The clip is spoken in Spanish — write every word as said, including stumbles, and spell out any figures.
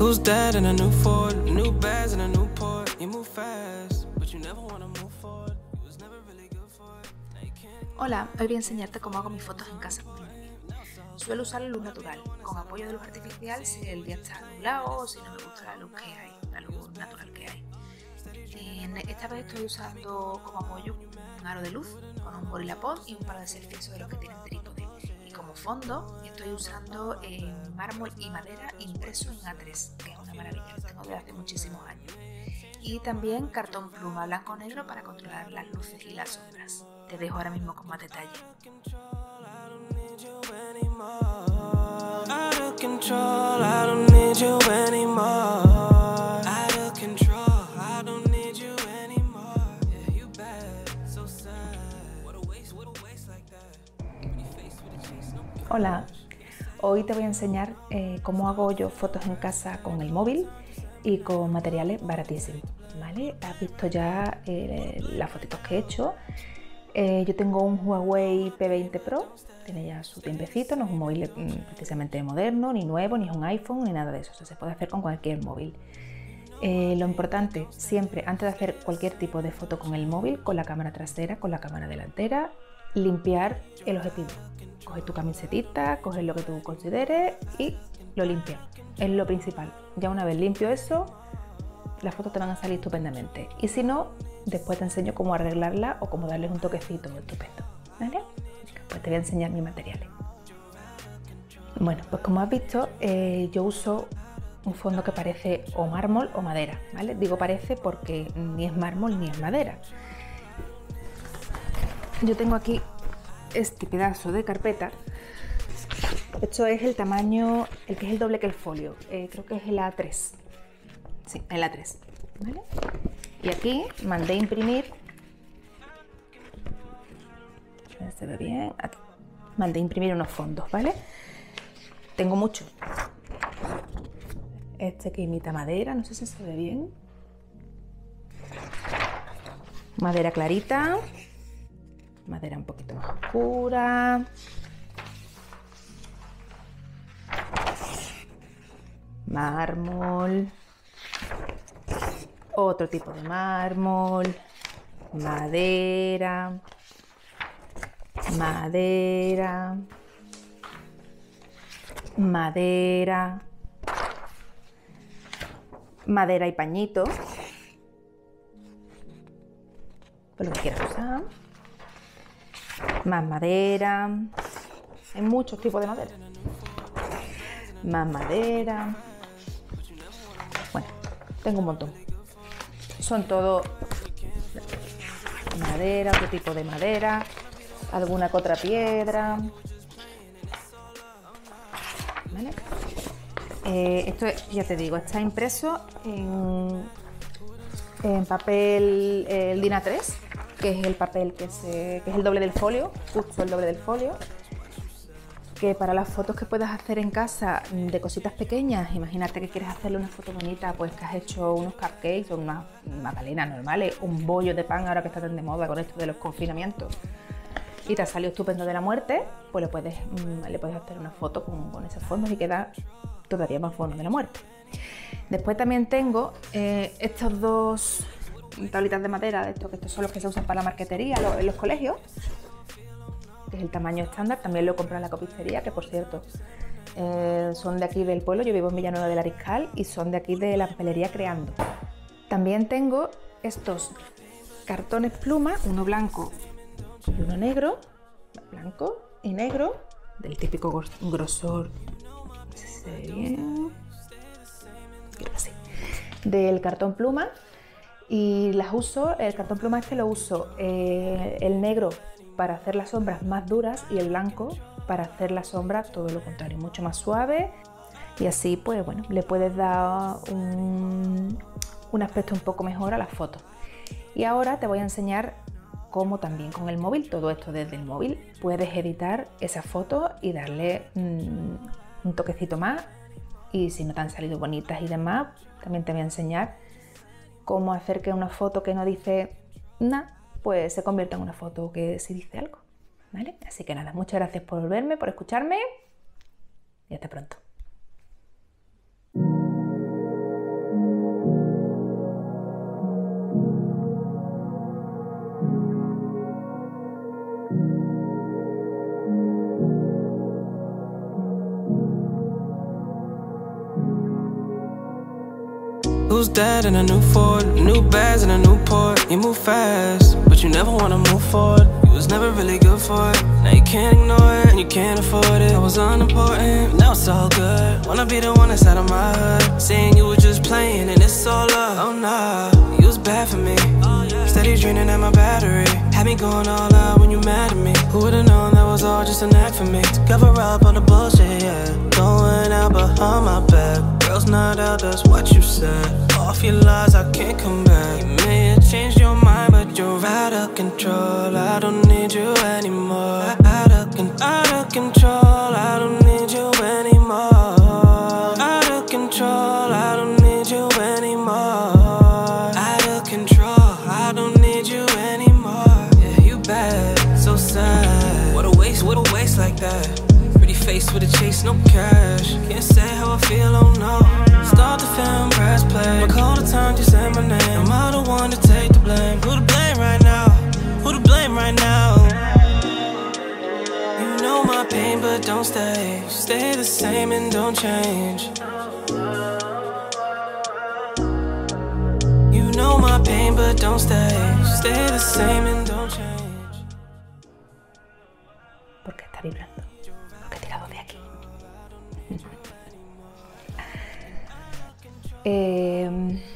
Who's that in a new Ford? New bags in a new port. You move fast, but you never wanna move forward. It was never really good for it. Now you can't. Hola, hoy voy a enseñarte cómo hago mis fotos en casa. Suelo usar la luz natural, con apoyo de luz artificial si el día está nublado o si no me gusta la luz que hay, la luz natural que hay. En esta vez estoy usando como apoyo un aro de luz con un Gorillapod y un par de selfies de los que tienen trípode. Y como fondo estoy usando eh, mármol y madera impreso en A tres, que es una maravilla, lo tengo desde hace muchísimos años. Y también cartón pluma blanco-negro para controlar las luces y las sombras. Te dejo ahora mismo con más detalle. Out of control, I don't need you anymore. Out of control, I don't need you anymore. Yeah, you bad, so sad. What a waste, what a waste like that. Hola, hoy te voy a enseñar eh, cómo hago yo fotos en casa con el móvil y con materiales baratísimos, ¿vale? Has visto ya eh, las fotitos que he hecho. Eh, yo tengo un Huawei P veinte Pro, tiene ya su tiempecito, no es un móvil precisamente moderno, ni nuevo, ni es un iPhone, ni nada de eso, o sea, se puede hacer con cualquier móvil. Eh, lo importante, siempre, antes de hacer cualquier tipo de foto con el móvil, con la cámara trasera, con la cámara delantera, limpiar el objetivo. Coge tu camisetita, coge lo que tú consideres y lo limpias, es lo principal. Ya una vez limpio eso, las fotos te van a salir estupendamente. Y si no, después te enseño cómo arreglarla o cómo darles un toquecito estupendo, ¿vale? Pues te voy a enseñar mis materiales. Bueno, pues como has visto, eh, yo uso un fondo que parece o mármol o madera, ¿vale? Digo parece porque ni es mármol ni es madera. Yo tengo aquí este pedazo de carpeta. Esto es el tamaño, el que es el doble que el folio. Eh, creo que es el A tres. Sí, el A tres, ¿vale? Y aquí mandé imprimir, se ve bien, aquí mandé imprimir unos fondos, ¿vale? Tengo mucho. Este que imita madera, no sé si se ve bien. Madera clarita, madera un poquito más oscura. Mármol. Otro tipo de mármol, madera, madera, madera, madera y pañito, pues lo que quieras usar, más madera, hay muchos tipos de madera, más madera, bueno, tengo un montón. Son todo madera, otro tipo de madera, alguna que otra piedra, ¿vale? Eh, esto, ya te digo, está impreso en, en papel el DIN A tres, que es el papel que, se, que es el doble del folio, justo el doble del folio. Que para las fotos que puedas hacer en casa de cositas pequeñas, imagínate que quieres hacerle una foto bonita, pues que has hecho unos cupcakes o unas magdalenas normales, un bollo de pan ahora que está tan de moda con esto de los confinamientos y te ha salido estupendo de la muerte, pues le puedes, le puedes hacer una foto con, con esos fondos y queda todavía más bueno de la muerte. Después también tengo eh, estos dos tablitas de madera, estos, que estos son los que se usan para la marquetería en los colegios, que es el tamaño estándar, también lo he comprado en la copistería, que por cierto eh, son de aquí del pueblo, yo vivo en Villanueva del Ariscal y son de aquí de la papelería Creando. También tengo estos cartones pluma, uno blanco y uno negro, blanco y negro, del típico grosor, no sé si se ve bien, creo que sí, del cartón pluma, y las uso, el cartón pluma este lo uso, eh, el negro para hacer las sombras más duras y el blanco para hacer la sombra todo lo contrario, mucho más suave, y así pues bueno, le puedes dar un, un aspecto un poco mejor a las fotos. Y ahora te voy a enseñar cómo también con el móvil, todo esto desde el móvil, puedes editar esas fotos y darle mmm, un toquecito más, y si no te han salido bonitas y demás, también te voy a enseñar cómo hacer que una foto que no dice nada pues se convierta en una foto que sí dice algo, ¿vale? Así que nada, muchas gracias por verme, por escucharme y hasta pronto. Who's that in a new Ford? New bags in a new port. You move fast, but you never wanna move forward. You was never really good for it. Now you can't ignore it, and you can't afford it. I was unimportant, but now it's all good. Wanna be the one that's out of my hood. Saying you were just playing and it's all love. Oh nah, you was bad for me. Steady draining at my battery. Had me going all out when you mad at me. Who would've known that was all just an act for me? To cover up all the bullshit, yeah. Going out behind my back. Girls not out, that's what you said. Off your lies, I can't come back. You may have changed your mind, but you're out of control. I don't need you anymore. Out of, con out of control, I don't need you anymore. Out of control, I don't need you anymore. Out of control, I don't need you anymore. Yeah, you bad, so sad. What a waste, what a waste like that. Pretty face with a chase, no cash. Can't say how I feel, oh no. Start the film, press play. I call the time, just say my name. Am I the one to take the blame? Who to blame right now? Who to blame right now? You know my pain, but don't stay. Stay the same and don't change. You know my pain, but don't stay. Stay the same and don't change. ¿Por qué está vibrando? Porque he tirado de aquí. eh...